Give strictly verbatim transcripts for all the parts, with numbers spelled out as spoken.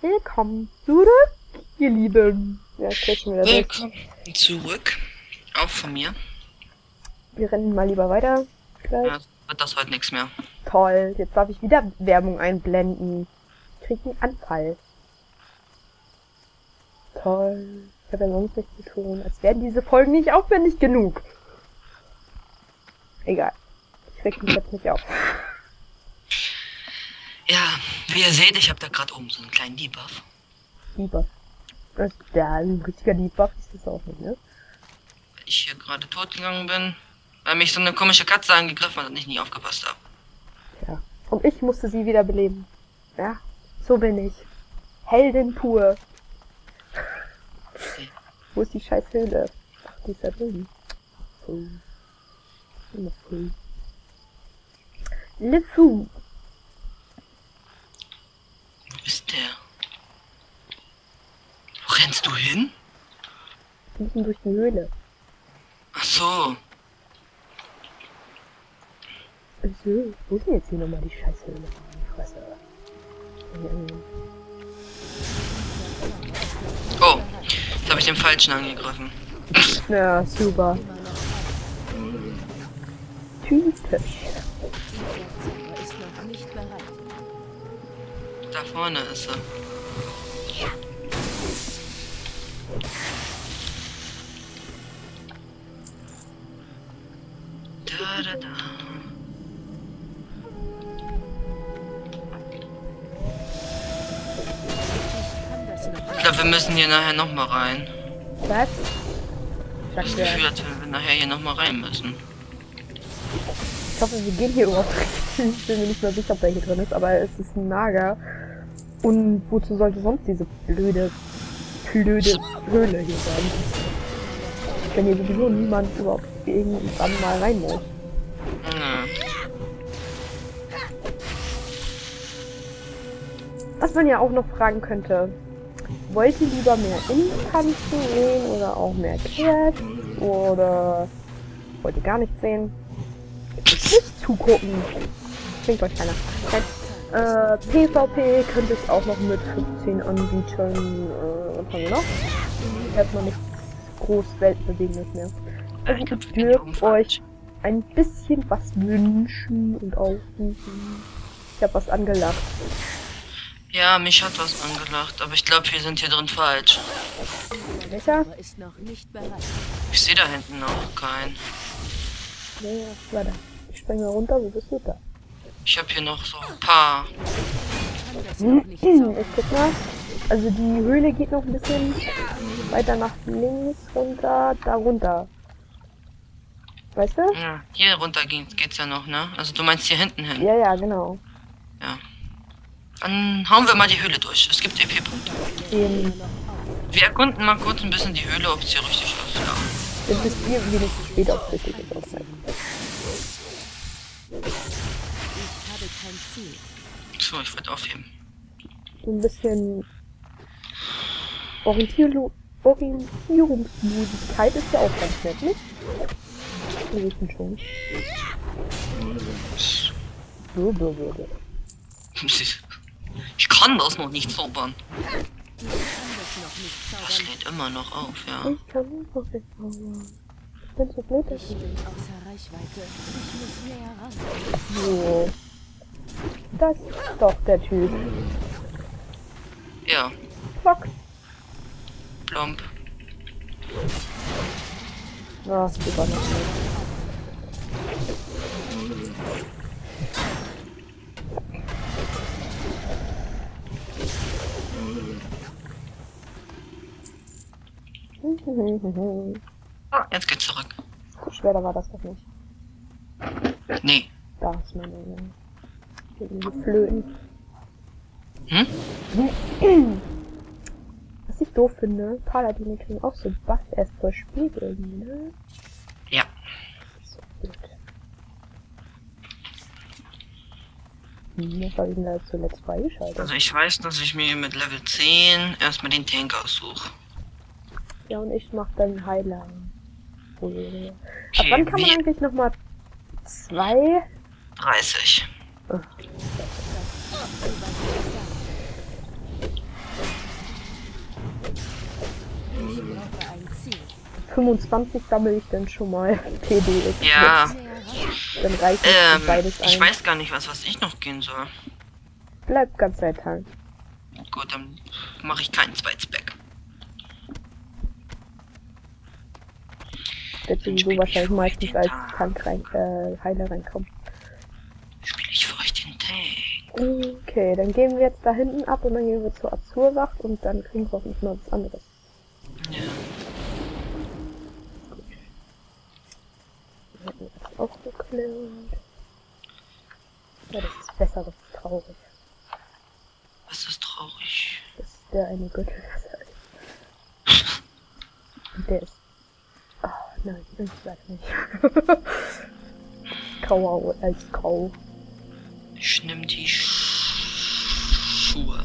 Willkommen zurück, ihr Lieben. Ja, ich schon wieder Willkommen durch. zurück. Auch von mir. Wir rennen mal lieber weiter. Gleich. Ja, wird das heute nichts mehr. Toll, jetzt darf ich wieder Werbung einblenden. Ich krieg einen Anfall. Toll. Ich habe ja sonst nichts zu tun. Als wären diese Folgen nicht aufwendig genug. Egal. Ich reg mich jetzt nicht auf. Ja, wie ihr seht, ich habe da gerade oben so einen kleinen Debuff. Debuff. Das ist ja ein richtiger Debuff, ist das auch nicht, ne? Weil ich hier gerade tot gegangen bin, weil mich so eine komische Katze angegriffen hat und ich nie aufgepasst habe. Ja. Und ich musste sie wieder beleben. Ja, so bin ich. Heldin pur. Wo ist die scheiß Höhle? Ach, die ist da drüben. Puh. Le Fou. Le Fou. Wo ist der? Wo rennst du hin? Wir müssen durch die Höhle. Ach so. So, wo ist denn jetzt hier nochmal die scheiß Höhle? Die Fresse. Oh, jetzt habe ich den falschen angegriffen. Ja, super. Typisch. Da vorne ist er. Da, da, da. Ich glaube, wir müssen hier nachher noch mal rein. Was? Das Sagt er. Gefühl, als wenn wir nachher hier noch mal rein müssen. Ich hoffe, wir gehen hier überhaupt richtig. Ich bin mir nicht mehr sicher, ob der hier drin ist, aber es ist ein Nager. Und wozu sollte sonst diese blöde, blöde Höhle hier sein? Wenn hier sowieso niemand überhaupt irgendwann mal rein muss. Ja. Was man ja auch noch fragen könnte, wollt ihr lieber mehr Instanzen sehen oder auch mehr Cash? Oder wollt ihr gar nichts sehen? Nicht zugucken. Klingt euch keiner. Äh, PvP könnte ich auch noch mit fünfzehn anbieten. Äh, was haben wir noch? Erstmal nichts groß Weltbewegendes mehr. Also ihr dürft euch ein bisschen was wünschen und aufrufen. Ich habe was angelacht. Ja, mich hat was angelacht, aber ich glaube, wir sind hier drin falsch. Welcher? Ich sehe da hinten noch keinen. Ja, ja, warte. Ich springe mal runter, wo bist du da? Ich habe hier noch so ein paar. Ich guck mal. Also die Höhle geht noch ein bisschen weiter nach links runter, da runter. Weißt du? Ja, hier runter geht, geht's ja noch, ne? Also du meinst hier hinten hin. Ja, ja, genau. Ja. Dann hauen wir mal die Höhle durch. Es gibt E P-Punkte. Den, Wir erkunden mal kurz ein bisschen die Höhle, ob es hier richtig ist. Ja. den wisst ihr, wie das später auch richtig ist. So, ich würde aufheben. Ein bisschen Orientierung, Orientierungslosigkeit ist ja auch ganz nett, nicht? Wir wissen schon. So, so, so, so. Ich kann das noch nicht zaubern. Das lädt immer noch auf, ja. Ich kann nicht noch nicht zaubern. Ich bin so blöd, dass ich... So. Das ist doch der Typ. Ja, Fuck. plump. Na, super nicht. Ah, jetzt geht's zurück. So schwer war das doch nicht. Nee. Da ist meine diese Flöten. Hm? Was ich doof finde, Paladine kriegen auch so Buff erst vor Spiel irgendwie, ne? Ja. So gut. Hm, was habe ich denn da zuletzt freigeschaltet? Also ich weiß, dass ich mir mit Level zehn erstmal den Tank aussuche. Ja, und ich mach dann Heiler. Okay, Ab Okay, wann kann man wie- eigentlich nochmal zwei? dreißig. Ach. fünfundzwanzig sammle ich dann schon mal P D X. Ja. Dann reicht Ähm, beides ein. ich weiß gar nicht, was, was ich noch gehen soll. Bleibt ganz Zeit. Gut, dann mache ich keinen zweites Back. Wird sowieso wahrscheinlich meistens als Tank rein, äh, Heiler reinkommen. Spiele ich für euch den Tank. Okay, dann gehen wir jetzt da hinten ab und dann gehen wir zur Azurwacht und dann kriegen wir hoffentlich mal was anderes. Ja. Gut. Wir hätten das auch geklärt. Ja, das ist besser, das ist traurig. Was ist traurig? Das ist der eine Gürtel besser ist. Und der ist... Ah, nein, ich sag nicht. Grauer als grau. Ich nehme die Sch Schuhe.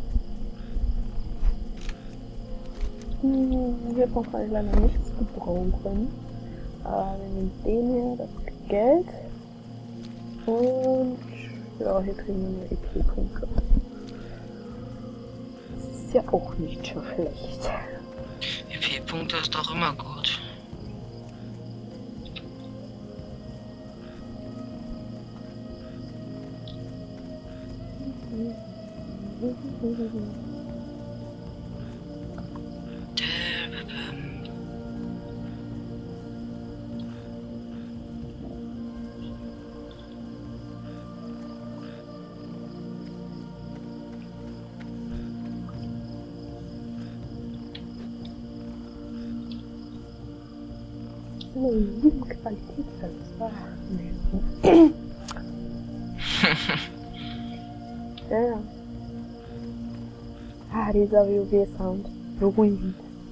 Hm, hier braucht man leider nichts gebrauchen. Aber wir nehmen den hier, das Geld. Und ja, hier kriegen wir E P-Punkte. Das ist ja auch nicht so schlecht. E P-Punkte ist doch immer gut. Oh, sieben Qualitätsservice. Ah, nee. Ja, ja. Ah, dieser WoW-Sound. Beruhigend.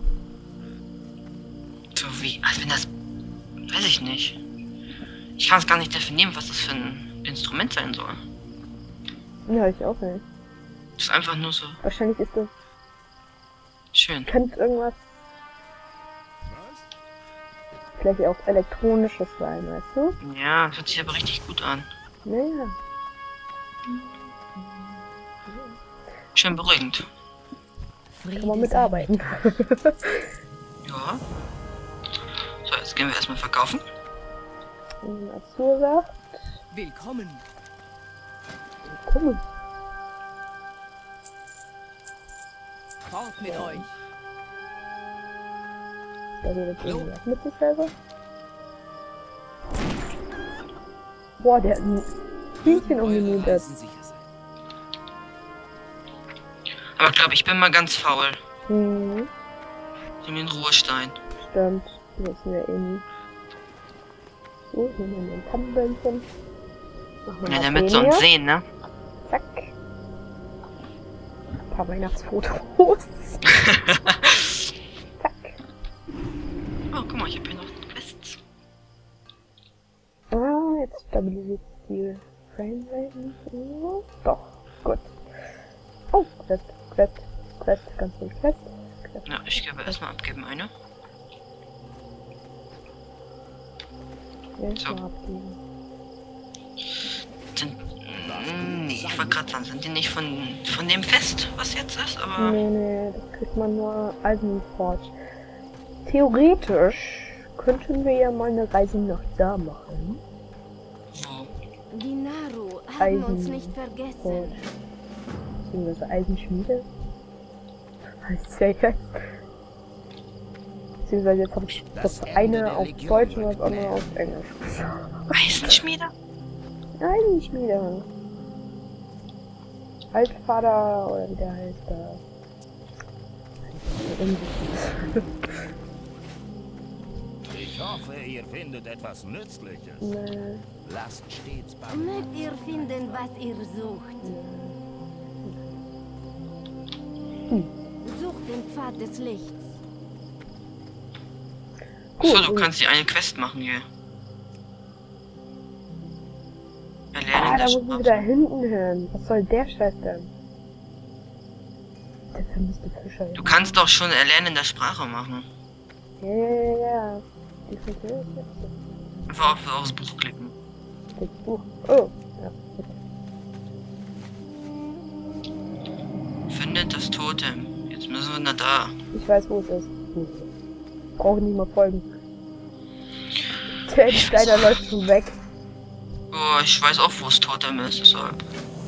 So wie, als wenn das... Weiß ich nicht. Ich kann es gar nicht definieren, was das für ein Instrument sein soll. Ja, ich auch nicht. Das ist einfach nur so Wahrscheinlich ist das... schön. Könnte irgendwas... Vielleicht auch elektronisches sein, weißt du? Ja, das hört sich aber richtig gut an. Naja. Schön beruhigend. Kann man mitarbeiten. Ja. So, jetzt gehen wir erstmal verkaufen. Azurwacht. Willkommen. Willkommen. Fort mit euch. Der redet irgendwas mit sich selber. Boah, der hat ein Hühnchen umgenietet. Aber ich glaube, ich bin mal ganz faul. Mhm. Ich nehme den Ruhestein. Stimmt. Wir wissen ja eh nie. So, hier nehmen wir ein Tannenbäumchen. Machen wir Ja, mal damit den so ein hier. Sehen, ne? Zack. Ein paar Weihnachtsfotos. Zack. Oh, guck mal, ich habe hier noch Quests. Ah, jetzt stabilisiert die Framerate nicht so. Doch, gut. Oh, Quest, Quest, Quest, ganz viel Quest. Quest. Ja, ich gebe erstmal abgeben eine. Ja, So. mal abgeben. Sind. Nee, ich wollte gerade sagen, sind die nicht von, von dem Fest, was jetzt ist, aber. Nee, nee, das kriegt man nur Eisenforge. Theoretisch könnten wir ja mal eine Reise nach da machen. Wo? Die Naru haben Eisen- uns nicht vergessen. Beziehungsweise Eisenschmiede. Heißt ja jetzt. Beziehungsweise jetzt habe ich das eine auf Deutsch und das andere auf Englisch gesagt. Eisenschmiede? Eisenschmiede. Altvater oder wie der heißt da. Ich hoffe, ihr findet etwas Nützliches. Nee. Lasst stets bei Mögt ihr finden, was ihr sucht. Sucht den Pfad des Lichts. Achso, Gut, du kannst die eine Quest machen hier. Erlernen Ah, da der muss ich Sprache. wieder hinten hin. Was soll der Scheiß denn? Der vermisste Fischer. Du kannst doch schon Erlernen der Sprache machen. Ja, ja, ja, ja. Die funktioniert jetzt. Einfach auf, aufs Buch klicken. Das Buch. Oh. Ja. Findet das Totem. Jetzt müssen wir nach da. Ich weiß, wo es ist. Hm. Brauchen nicht mal folgen. Der Steiner läuft schon weg. Oh, ich weiß auch, wo es Totem ist, deshalb.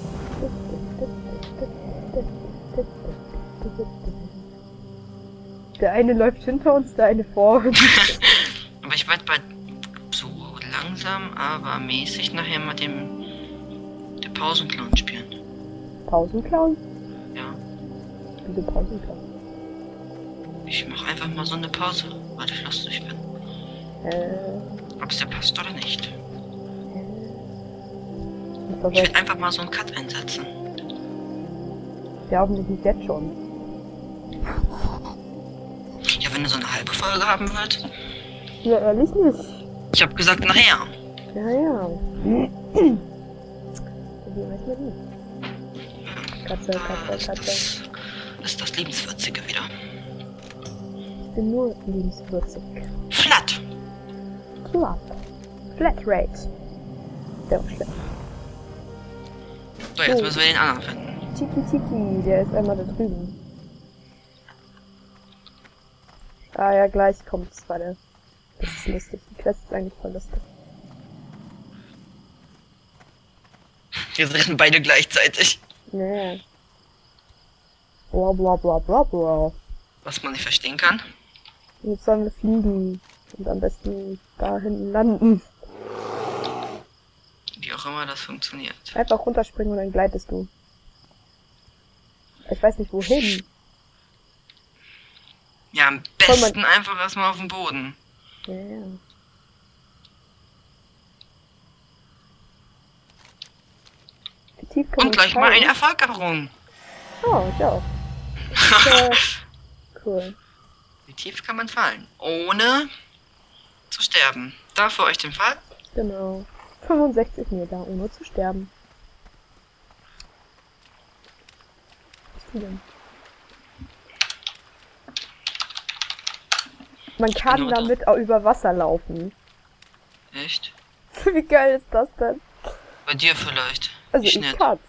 Der eine läuft hinter uns, der eine vor uns. Aber ich werde bei so langsam, aber mäßig nachher mal dem der Pausenclown spielen. Pausenclown? Ja. Wieso Pausenclown? Ich mache einfach mal so eine Pause, weil ich lustig bin. Äh. Ob es dir passt oder nicht. Äh, Ich will einfach mal so einen Cut einsetzen. ja, hoffentlich nicht jetzt schon. Ja, wenn du so eine halbe Folge haben willst. Ja, ehrlich nicht. Ich habe gesagt nachher. Ja, ja. Wie weiß man nicht. Katze, Katze, Katze. Das ist das Liebenswürzige wieder. Ich bin nur liebenswürzig. Flat. Club. Flatrate. Der war schlecht. So, jetzt Oh. müssen wir den anderen finden. Tiki Tiki, der ist einmal da drüben. Ah ja, gleich kommt's weiter. Das ist lustig. Die Quest ist eigentlich voll lustig. Wir rennen beide gleichzeitig. Nee. Bla bla bla bla bla. Was man nicht verstehen kann. Jetzt sollen wir fliegen. Und am besten da hinten landen. Wie auch immer das funktioniert. Einfach runterspringen und dann gleitest du. Ich weiß nicht wohin. Ja, am Voll besten einfach erstmal auf den Boden. Ja, ja. Wie tief kann Und man gleich mal fallen? einen Erfolg errungen. Oh, ich auch. Das ist, äh, cool. Wie tief kann man fallen? Ohne zu sterben. Da für euch den Fall. Genau. fünfundsechzig Meter, ohne zu sterben. Was ist die denn? Man kann genau da. damit auch über Wasser laufen. Echt? Wie geil ist das denn? Bei dir vielleicht. Also ich ich nicht. kann's.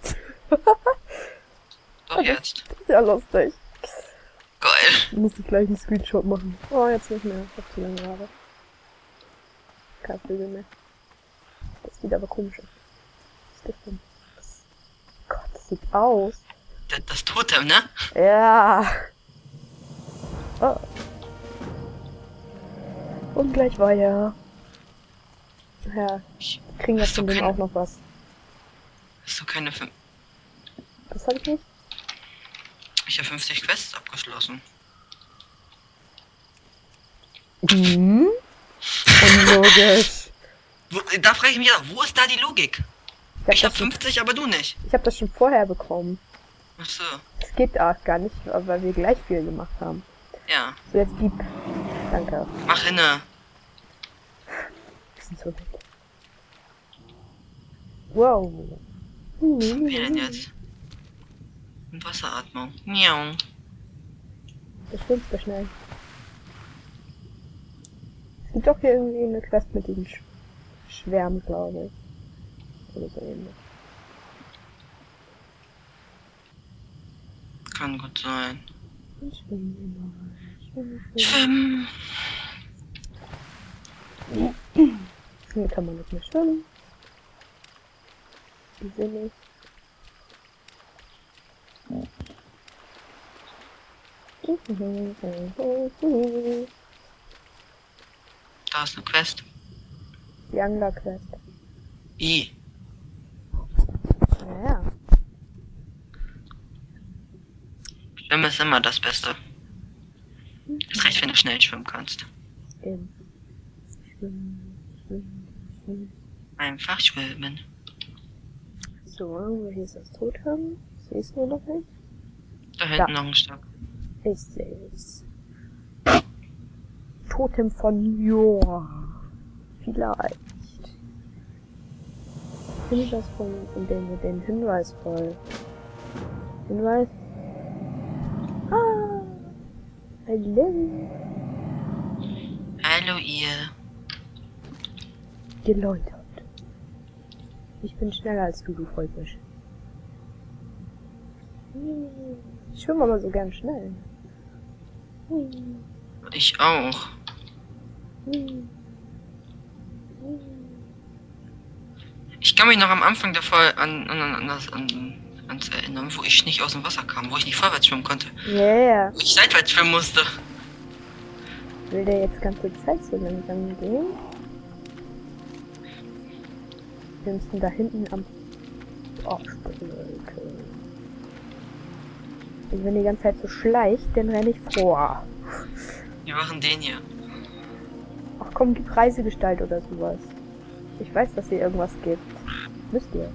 Doch jetzt. Das ist ja lustig. Geil. Muss ich gleich einen Screenshot machen. Oh, jetzt nicht mehr. Ich hab zu lange gearbeitet. Kein Vögel mehr. Das sieht aber komisch aus. Was ist das denn? Das, Gott, das sieht aus. Das, das Totem, ne? Ja. Oh. Und gleich weiter. Ja, Ich, kriegen wir Hast du von dem keine- auch noch was. hast du keine fünf. Das hab ich nicht. Ich habe fünfzig Quests abgeschlossen. Mhm. Unlogisch. Wo, da frage ich mich auch, wo ist da die Logik? Ich Ich hab, habe das schon, fünfzig, aber du nicht. ich hab das schon vorher bekommen. Ach so. Es geht auch gar nicht, weil wir gleich viel gemacht haben. Ja. So, jetzt gib. Danke. Mach hinne. Wir sind so weit. Wow. Wie denn jetzt? Und Wasseratmung. Miau. Das schwimmst du schnell. Es gibt doch hier irgendwie eine Quest mit diesen Sch Schwärmen, glaube ich. Oder so ähnlich. Kann gut sein. Ich schwimme immer. Schwimmen, Schwimmen. schwimmen. Hier kann man nicht mehr schwimmen. Wie sinnig. Da ist eine Quest. Die Angler-Quest. I. Ja, ja. Schwimmen ist immer das Beste. Es reicht, wenn du schnell schwimmen kannst. Eben. Schwimmen, schwimmen, schwimmen. Einfach schwimmen. So, hier ist das Totem. Siehst du noch nicht? Da hinten Da. noch ein Stock. Ich seh's. Totem von Joa. Vielleicht. Finde ich das von, von dem, den Hinweis voll. Hinweis? Ah! Hallo! Hallo ihr. Geläutert. Ich bin schneller als du, du Vollfisch. Ich schwimme aber so gern schnell. Ich auch. Hm. Ich kann mich noch am Anfang der Folge an, an, an, das- an, ans erinnern, wo ich nicht aus dem Wasser kam, wo ich nicht vorwärts schwimmen konnte. Yeah. Wo ich seitwärts schwimmen musste. Will der jetzt ganze Zeit so langsam gehen? Wir müssen da hinten am Aufspringen. Und wenn die ganze Zeit so schleicht, dann renne ich vor. Wir machen den hier. Ach komm, gib Reisegestalt oder sowas. Ich weiß, dass hier irgendwas gibt. Müsst ihr.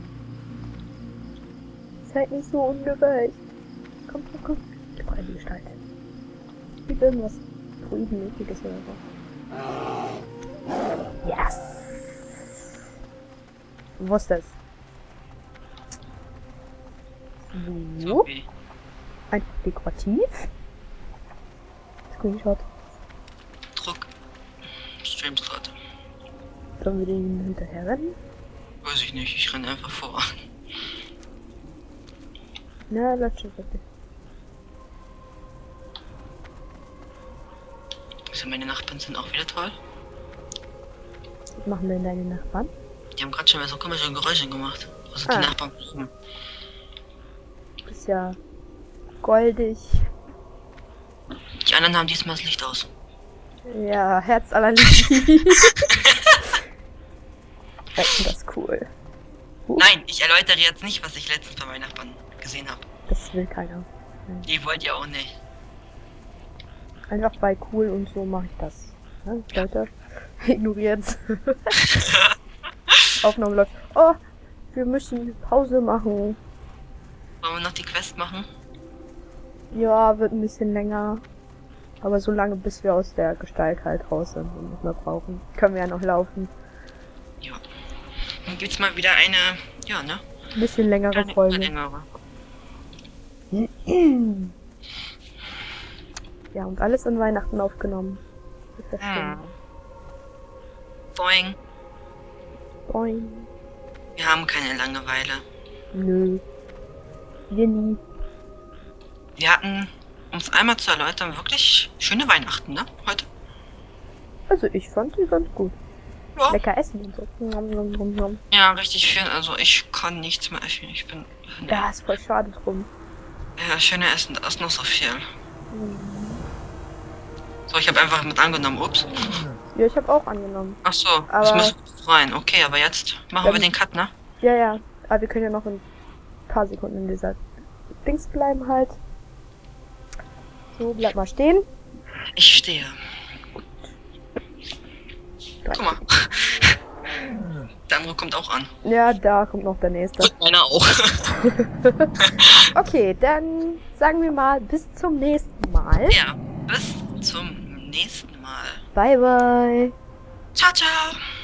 Seid nicht so ungerecht. Komm, komm, komm. Gib Reisegestalt. Gib irgendwas Druidenmäßiges oder so. Yes! Wo ist das? So. Supi. Ein Dekorativ. Screenshot. Druck. Streams gerade. Sollen wir den hinterher rennen? Weiß ich nicht, ich renne einfach vor. Na, läuft schon wirklich. Also meine Nachbarn sind auch wieder toll. Was machen denn deine Nachbarn? Die haben gerade schon mal so komische Geräusche gemacht. Also die Ah. Nachbarn. Du bist ja goldig. Die anderen haben diesmal das Licht aus. Ja, Herz aller Liebe. Ich finde das cool. Nein, ich erläutere jetzt nicht, was ich letztens bei meinen Nachbarn gesehen habe. Das will keiner. Die wollt ihr auch nicht. Einfach bei cool und so mache ich das. Ja, Leute, ignoriert's. Aufnahme läuft. Oh, wir müssen Pause machen. Wollen wir noch die Quest machen? Ja, wird ein bisschen länger. Aber so lange, bis wir aus der Gestalt halt raus sind und nicht mehr brauchen. Können wir ja noch laufen. Ja. Dann gibt's mal wieder eine, ja, ne? Ein bisschen längere Eine, Folge. eine längere. Ja, und alles an Weihnachten aufgenommen. Ich verstehe. Hm. Boing. Boing. Wir haben keine Langeweile. Nö. Wir nie. Wir hatten, um es einmal zu erläutern, wirklich schöne Weihnachten, ne? Heute. Also ich fand sie ganz gut. Ja. Lecker essen und so. Nom, nom, nom, nom. Ja, richtig viel. Also ich kann nichts mehr essen. Ich bin. Da ist voll schade drum. Ja, schöne Essen, da ist noch so viel. So, ich habe einfach mit angenommen. Ups. Ja, ich habe auch angenommen. Ach so, Aber- das müssen wir rein. Okay, aber jetzt machen Dann- wir den Cut, ne? Ja, ja. Aber wir können ja noch ein paar Sekunden in dieser Dings bleiben halt. So, bleib mal stehen. Ich stehe. Guck mal. Der andere kommt auch an. Ja, da kommt noch der nächste. Und meiner auch. Okay, dann sagen wir mal bis zum nächsten Mal. Ja, bis zum nächsten Mal. Bye, bye. Ciao, ciao.